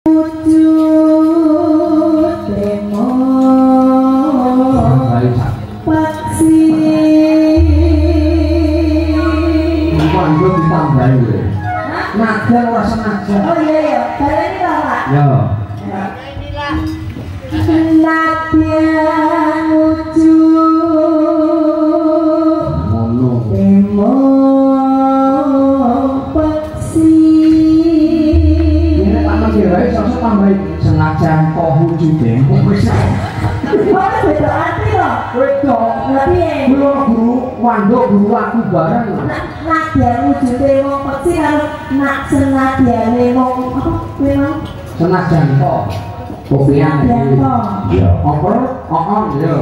Naga ora sengaja. Oh iya ya, baleni to, Pak. Ya. Nadyan wujud Ngono. demo peksi. Ini tak kira iso tambahin senajan kok wujude. Wis. Kok beda arti to? Wedok. Lah piye? Kulo guru wandok guru aku bareng. Nadyan wujude wong peksi karo nak senadyane wong apa kuwi mau? Senajan kok. Kopian iki. Ya, oper, ya.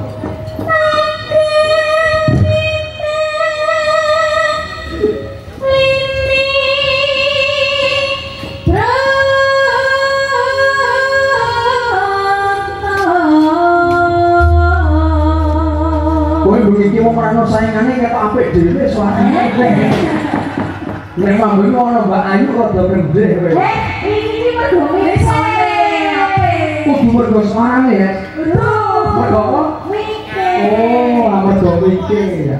Kowe iki wong ora ono saingane ketok apik dhewe suarane. Nek mambune ono Mbak Ayu rada gendhe kowe. Iki mergo misone. Kudu mergo suarane ya. Betul. Mergo apa? Wike. Oh, mergo wike ya.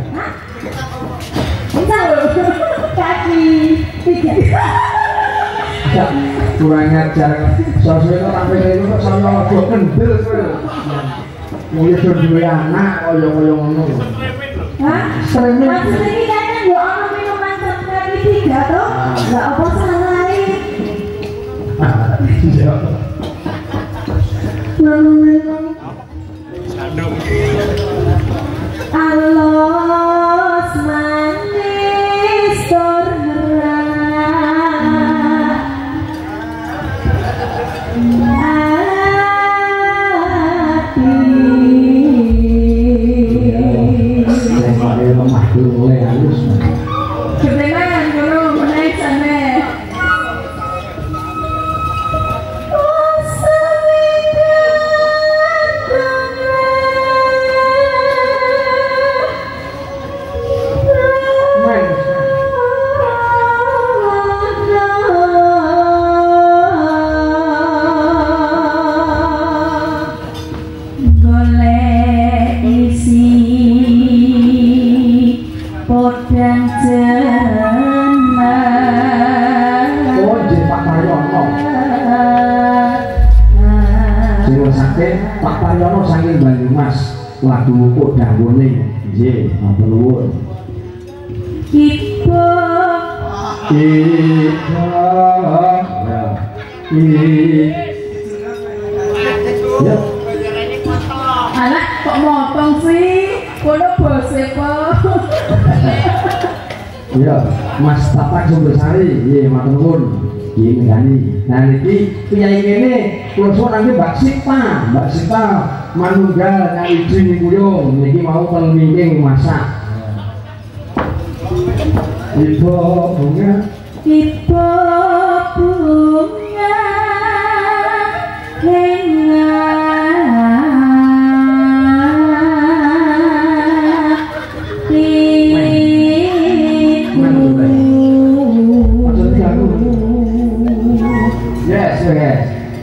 Kaki tiga. Ya, kurang ajar. Sosok itu sampai itu kok sama rada kendel kowe. Mulai duwe anak kaya ngono. Hah? Streaming. Maksudnya ini kan yo ono minuman kaki tiga toh? Enggak apa salahe. Iya. Alos manis tornerang Lemah lemah mulai halus. kedengaran kalau menaik sana. Golek isi podang jenah. Oh, jadi Pak Paryono. Sing saking Pak Paryono saking Banyumas lagu kok dangone. Nggih, matur nuwun. Ibu Ya. anak kok motong sih? Kono bose po. Iya, Mas Tapak Sumbersari, iya matur nuwun. Iki ngani. Nah niki piyai kene kula suwun nanti Mbak Sita manunggal kang izin kuyung niki mau pelmingking masak. Ibu bunga Ibu bunga yes, yes.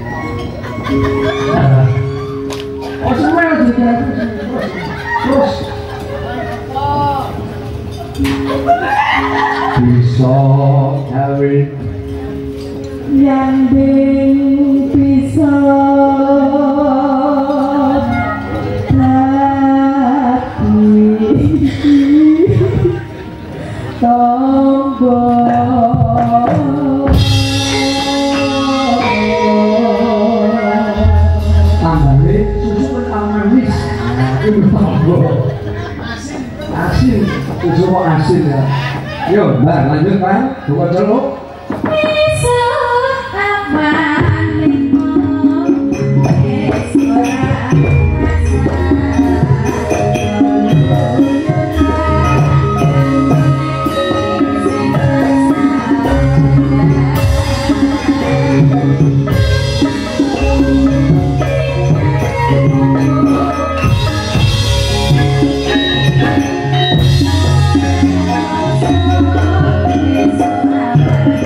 Oh, semua juga terus bisa kawin yang bisa tambahnya susu kental manis. Itu tombol asin, susu kok asin ya. Yuk, Mbak, lanjut Pak, buka celuk. Thank you.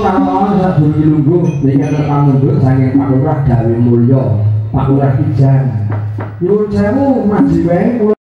mawon sadurunge lungguh niki terpamundhut saking Pak Lurah gawe mulya Pak Lurah Kijang nyuwun sewu Mas Jiweng